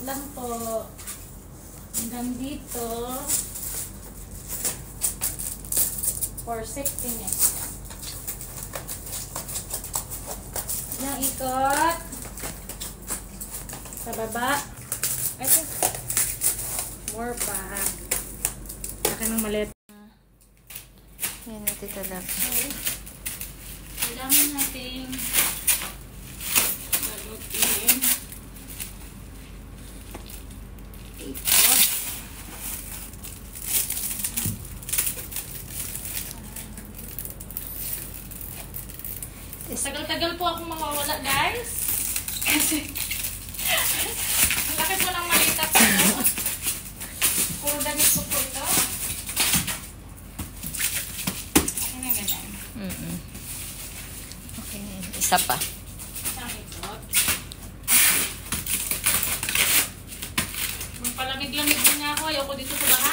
lang po. Hanggang dito. For safety net. Ilang ikot. Sa baba. Ito. More pa. Akin ng maliit. Yan natin talaga. Okay. Kailangan natin balutin. Ikot. Tagal-tagal po akong mawawala, guys. Kasi ang laki po ng malita po. Puro damit po po ito. Okay na ganyan. Okay, isa pa. Isang ikot. Magpalamig-lamig din nga ako. Ayoko dito sa bahay.